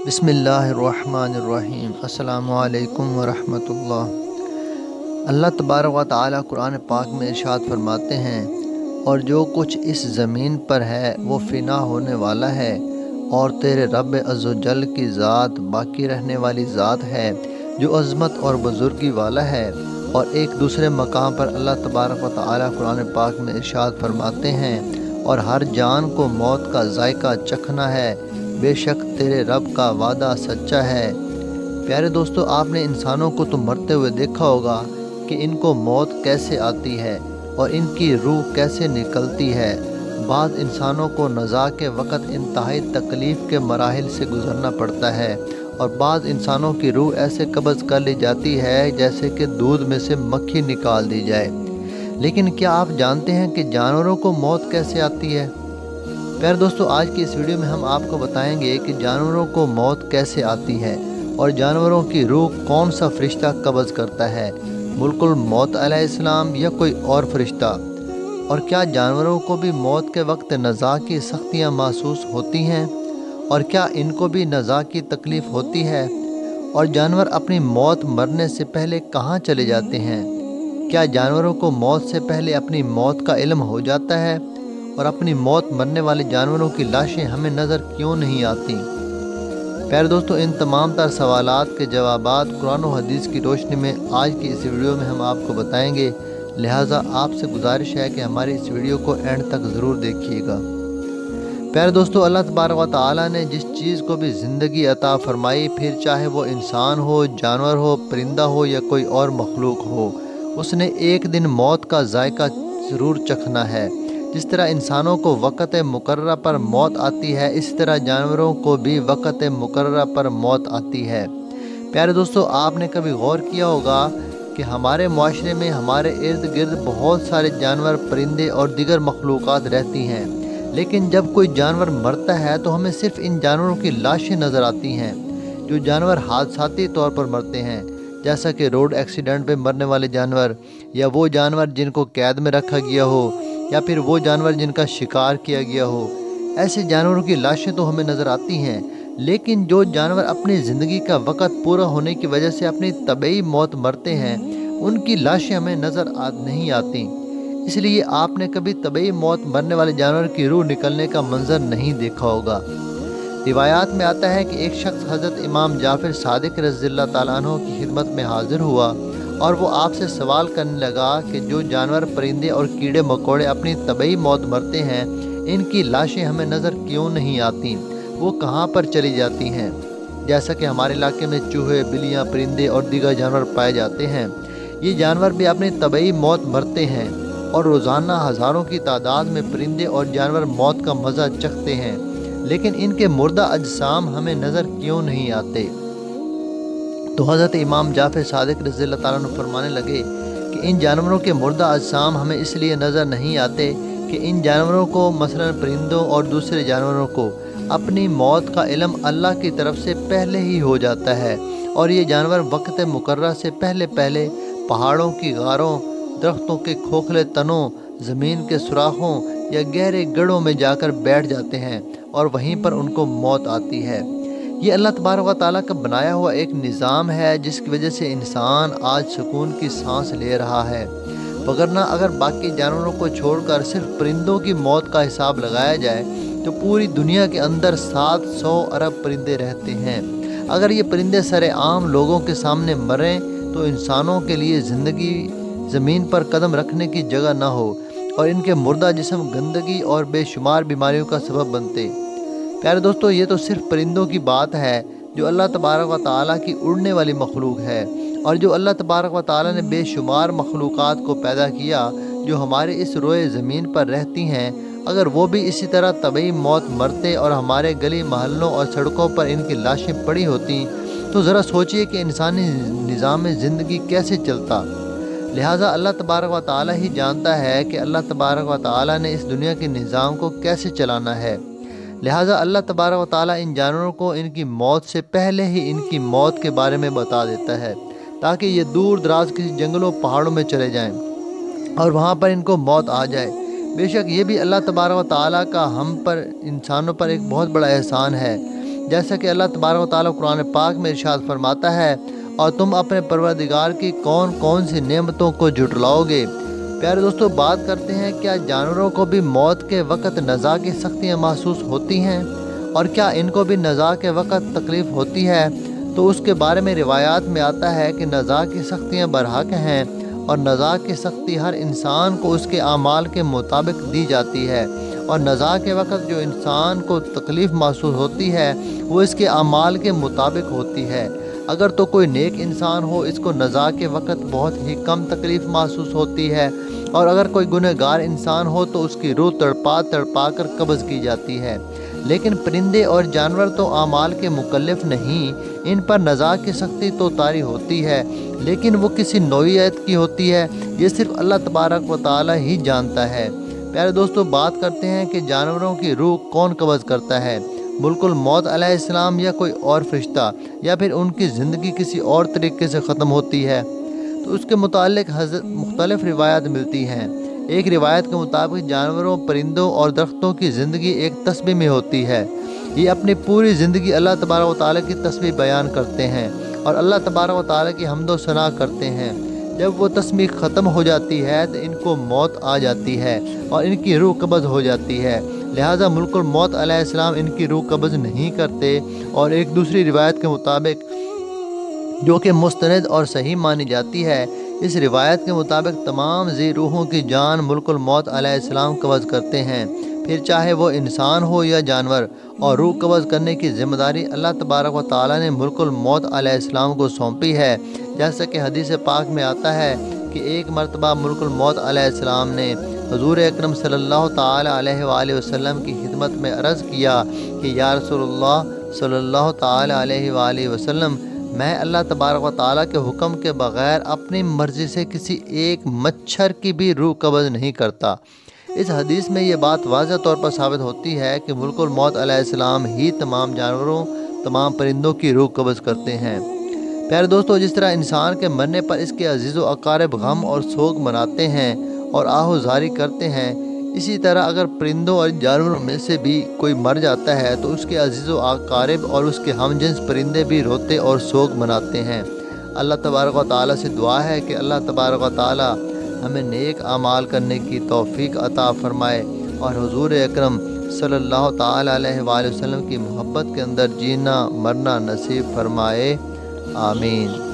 بسم اللہ الرحمن الرحیم۔ السلام علیکم ورحمۃ اللہ۔ اللہ تبارک و تعالیٰ قرآن پاک میں ارشاد فرماتے ہیں، اور جو کچھ اس زمین پر ہے وہ فنا ہونے والا ہے، اور تیرے رب عز و جل کی ذات باقی رہنے والی ذات ہے جو عظمت اور بزرگی والا ہے۔ اور ایک دوسرے مقام پر اللہ تبارک و تعالیٰ قرآن پاک میں ارشاد فرماتے ہیں، اور ہر جان کو موت کا ذائقہ چکھنا ہے، بے شک تیرے رب کا وعدہ سچا ہے۔ پیارے دوستو، آپ نے انسانوں کو تو مرتے ہوئے دیکھا ہوگا کہ ان کو موت کیسے آتی ہے اور ان کی روح کیسے نکلتی ہے۔ بعض انسانوں کو نزاع کے وقت انتہائی تکلیف کے مراحل سے گزرنا پڑتا ہے، اور بعض انسانوں کی روح ایسے قبض کر لی جاتی ہے جیسے کہ دودھ میں سے مکھی نکال دی جائے۔ لیکن کیا آپ جانتے ہیں کہ جانوروں کو موت کیسے آتی ہے؟ پیارے دوستو، آج کی اس ویڈیو میں ہم آپ کو بتائیں گے کہ جانوروں کو موت کیسے آتی ہے اور جانوروں کی روح کون سا فرشتہ قبض کرتا ہے، ملک الموت علیہ السلام یا کوئی اور فرشتہ، اور کیا جانوروں کو بھی موت کے وقت نزاع کی سختیاں محسوس ہوتی ہیں، اور کیا ان کو بھی نزاع کی تکلیف ہوتی ہے، اور جانور اپنی موت مرنے سے پہلے کہاں چلے جاتے ہیں؟ کیا جانوروں کو موت سے پہلے اپنی موت کا علم ہو جاتا ہے، اور اپنی موت مرنے والے جانوروں کی لاشیں ہمیں نظر کیوں نہیں آتی؟ پیارے دوستو، ان تمام تر سوالات کے جوابات قرآن و حدیث کی روشنی میں آج کی اس ویڈیو میں ہم آپ کو بتائیں گے، لہٰذا آپ سے گزارش ہے کہ ہماری اس ویڈیو کو اینڈ تک ضرور دیکھیے گا۔ پیارے دوستو، اللہ تبارک و تعالیٰ نے جس چیز کو بھی زندگی عطا فرمائی، پھر چاہے وہ انسان ہو، جانور ہو، پرندہ ہو یا کوئی اور مخلوق ہو، اس نے ایک دن موت کا ذائقہ ضرور چکھنا ہے۔ جس طرح انسانوں کو وقت مقررہ پر موت آتی ہے، اس طرح جانوروں کو بھی وقت مقررہ پر موت آتی ہے۔ پیارے دوستو، آپ نے کبھی غور کیا ہوگا کہ ہمارے معاشرے میں ہمارے ارد گرد بہت سارے جانور، پرندے اور دیگر مخلوقات رہتی ہیں، لیکن جب کوئی جانور مرتا ہے تو ہمیں صرف ان جانوروں کی لاشیں نظر آتی ہیں۔ جو جانور حادثاتی طور پر مرتے ہیں، جیسا کہ روڈ ایکسیڈنٹ پہ مرنے والے جانور، یا وہ جانور جن کو قید میں رکھا گیا ہو، یا پھر وہ جانور جن کا شکار کیا گیا ہو، ایسے جانوروں کی لاشیں تو ہمیں نظر آتی ہیں، لیکن جو جانور اپنی زندگی کا وقت پورا ہونے کی وجہ سے اپنی طبعی موت مرتے ہیں، ان کی لاشیں ہمیں نظر نہیں آتی۔ اس لیے آپ نے کبھی طبعی موت مرنے والے جانور کی روح نکلنے کا منظر نہیں دیکھا ہوگا۔ روایات میں آتا ہے کہ ایک شخص حضرت امام جعفر صادق رضی اللہ تعالیٰ عنہ کی خدمت میں حاضر ہوا، اور وہ آپ سے سوال کرنے لگا کہ جو جانور، پرندے اور کیڑے مکوڑے اپنی طبعی موت مرتے ہیں، ان کی لاشیں ہمیں نظر کیوں نہیں آتی؟ وہ کہاں پر چلی جاتی ہیں؟ جیسا کہ ہمارے علاقے میں چوہے، بلیاں، پرندے اور دیگر جانور پائے جاتے ہیں، یہ جانور بھی اپنی طبعی موت مرتے ہیں، اور روزانہ ہزاروں کی تعداد میں پرندے اور جانور موت کا مزہ چکھتے ہیں، لیکن ان کے مردہ اجسام ہمیں نظر کیوں نہیں آتے؟ تو حضرت امام جعفر صادق رضی اللہ تعالیٰ عنہ فرمانے لگے کہ ان جانوروں کے مردہ اجسام ہمیں اس لیے نظر نہیں آتے کہ ان جانوروں کو، مثلا پرندوں اور دوسرے جانوروں کو، اپنی موت کا علم اللہ کی طرف سے پہلے ہی ہو جاتا ہے، اور یہ جانور وقت مقررہ سے پہلے پہاڑوں کی غاروں، درختوں کے کھوکھلے تنوں، زمین کے سوراخوں یا گہرے گڑھوں میں جا کر بیٹھ جاتے ہیں، اور وہیں پر ان کو موت آتی ہے۔ یہ اللہ تبارک و تعالیٰ کا بنایا ہوا ایک نظام ہے، جس کی وجہ سے انسان آج سکون کی سانس لے رہا ہے، وگرنہ اگر باقی جانوروں کو چھوڑ کر صرف پرندوں کی موت کا حساب لگایا جائے تو پوری دنیا کے اندر 700 ارب پرندے رہتے ہیں۔ اگر یہ پرندے سر عام لوگوں کے سامنے مریں تو انسانوں کے لیے زندگی زمین پر قدم رکھنے کی جگہ نہ ہو، اور ان کے مردہ جسم گندگی اور بے شمار بیماریوں کا سبب بنتے۔ پیارے دوستو، یہ تو صرف پرندوں کی بات ہے جو اللہ تبارک و تعالیٰ کی اڑنے والی مخلوق ہے، اور جو اللہ تبارک و تعالیٰ نے بے شمار مخلوقات کو پیدا کیا جو ہمارے اس روئے زمین پر رہتی ہیں، اگر وہ بھی اسی طرح طبعی موت مرتے اور ہمارے گلی محلوں اور سڑکوں پر ان کی لاشیں پڑی ہوتی، تو ذرا سوچئے کہ انسانی نظام زندگی کیسے چلتا۔ لہٰذا اللہ تبارک و تعالیٰ ہی جانتا ہے کہ اللہ تبارک و تعالیٰ نے اس دنیا کے نظام کو کیسے چلانا ہے۔ لہٰذا اللہ تبارک و تعالیٰ ان جانوروں کو ان کی موت سے پہلے ہی ان کی موت کے بارے میں بتا دیتا ہے، تاکہ یہ دور دراز کسی جنگلوں پہاڑوں میں چلے جائیں اور وہاں پر ان کو موت آ جائے۔ بے شک یہ بھی اللہ تبارک و تعالیٰ کا ہم پر، انسانوں پر ایک بہت بڑا احسان ہے जैसा कि अल्लाह तबारक व तआला कुरान पाक में इरशाद फरमाता है, और तुम अपने परवरदिगार की कौन कौन सी नेमतों को झुटलाओगे। प्यारे दोस्तों, बात करते हैं क्या जानवरों को भी मौत के वक़्त नज़ा की सख्तियाँ महसूस होती हैं, और क्या इनको भी नज़ा के वक़्त तकलीफ़ होती है। तो उसके बारे में रिवायात में आता है कि नज़ा की सख्तियाँ बरहक हैं, और नज़ा की सख्ती हर इंसान को उसके आमाल के मुताबिक दी जाती है, और नज़ा के वक़्त जो इंसान को तकलीफ़ महसूस होती है वो इसके आमाल के मुताबिक होती है। अगर तो कोई नेक इंसान हो, इसको नज़ा के वक़्त बहुत ही कम तकलीफ़ महसूस होती है, और अगर कोई गुनहगार इंसान हो तो उसकी रूह तड़पा तड़पा कर कब्ज़ की जाती है। लेकिन परिंदे और जानवर तो आमाल के मुकल्लफ़ नहीं, इन पर नज़ा की सख्ती तो तारी होती है, लेकिन वो किसी नौइयत की होती है, ये सिर्फ़ अल्लाह तबारक व तआला ही जानता है। प्यारे दोस्तों, बात करते हैं कि जानवरों की रूह कौन कब्ज़ करता है, मुल्कुल मौत अलैहिस्सलाम या कोई और फरिश्ता, या फिर उनकी ज़िंदगी किसी और तरीके से ख़त्म होती है। तो उसके मुतालिक मुख्तलिफ़ रिवायत मिलती हैं। एक रिवायत के मुताबिक जानवरों, परिंदों और दरख्तों की ज़िंदगी एक तस्बीह में होती है। ये अपनी पूरी ज़िंदगी अल्लाह तबारक व तआला की तस्बीह बयान करते हैं और अल्लाह तबारक व तआला की हम्द व सना करते हैं। जब वो तस्बीह ख़त्म हो जाती है तो इनको मौत आ जाती है और इनकी रूह कब्ज़ हो जाती है। लिहाजा मुल्कुल मौत अलैहिस्सलाम इनकी रूह कब्ज़ नहीं करते। और एक दूसरी रिवायत के मुताबिक, जो कि मुस्तनद और सही मानी जाती है, इस रिवायत के मुताबिक तमाम ज़ी रूहों की जान मुल्कुल मौत अलैहिस्सलाम कब्ज़ करते हैं, फिर चाहे वो इंसान हो या जानवर। और रूह कब्ज़ करने की ज़िम्मेदारी अल्लाह तबारक व तआला ने मुल्कुल मौत अलैहिस्सलाम को सौंपी है। जैसा कि हदीस पाक में आता है कि एक मरतबा मुल्कुल मौत अलैहिस्सलाम ने हुज़ूर अकरम सल्लल्लाहु ताला अलैहि वसल्लम की खिदमत में अर्ज़ किया कि या रसूलल्लाह सल्लल्लाहु ताला अलैहि वसल्लम, मैं अल्लाह तबारक व तआला के हुक्म के बग़ैर अपनी मर्ज़ी से किसी एक मच्छर की भी रूह कब्ज़ नहीं करता। इस हदीस में ये बात वाज़ह तौर पर साबित होती है कि मुल्कुल मौत अलैहिस्सलाम ही तमाम जानवरों, तमाम परिंदों की रूह कब्ज़ करते हैं। प्यारे दोस्तों, जिस तरह इंसान के मरने पर इसके अजीज़ व अकारिब गम और सोग मनाते हैं और आहुजारी करते हैं, इसी तरह अगर परिंदों और जानवरों में से भी कोई मर जाता है तो उसके अजीज़ व अकारिब और उसके हमजिन्स परिंदे भी रोते और सोग मनाते हैं। अल्लाह तबारक व तआला से दुआ है कि अल्लाह तबारक व तआला हमें नेक आमाल करने की तौफ़ीक अता फ़रमाए और हुज़ूर अकरम सल्लल्लाहु ताला अलैहि वसल्लम की मोहब्बत के अंदर जीना मरना नसीब फ़रमाए। आमीन।